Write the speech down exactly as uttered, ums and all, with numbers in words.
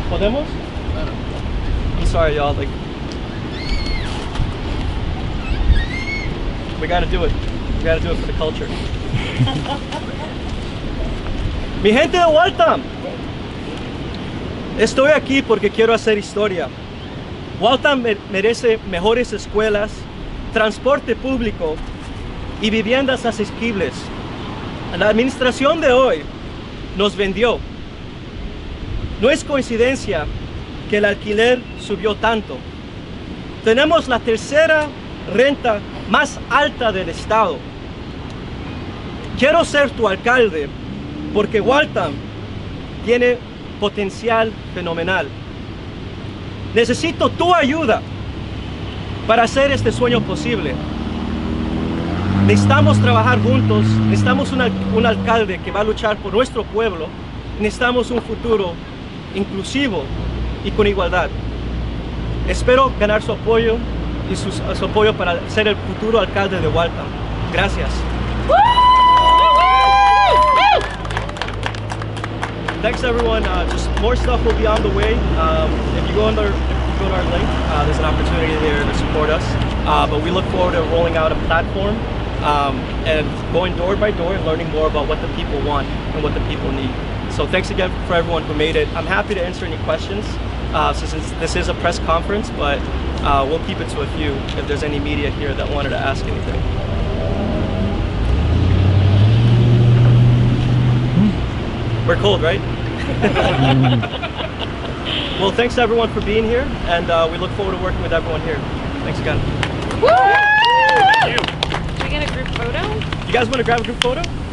¿Podemos? I'm sorry, y'all. Like, we gotta do it. We gotta do it for the culture. Mi gente de Waltham, estoy aquí porque quiero hacer historia. Waltham merece mejores escuelas, transporte público y viviendas asequibles. La administración de hoy nos vendió. No es coincidencia que el alquiler subió tanto. Tenemos la tercera renta más alta del estado. Quiero ser tu alcalde porque Waltham tiene potencial fenomenal. Necesito tu ayuda para hacer este sueño posible. Necesitamos trabajar juntos, necesitamos un, un alcalde que va a luchar por nuestro pueblo, necesitamos un futuro inclusivo y con igualdad. Espero ganar su apoyo y su, su apoyo para ser el futuro alcalde de Waltham. Gracias. Thanks everyone. Uh, just more stuff will be on the way. Um, if you go on, the, if you go to our link, uh, there's an opportunity there to support us. Uh, but we look forward to rolling out a platform um, and going door by door and learning more about what the people want and what the people need. So thanks again for everyone who made it. I'm happy to answer any questions uh, since this is a press conference, but uh, we'll keep it to a few if there's any media here that wanted to ask anything. We're cold, right? Well, thanks everyone for being here, and uh, we look forward to working with everyone here. Thanks again. Woo! Can we get a group photo? You guys want to grab a group photo?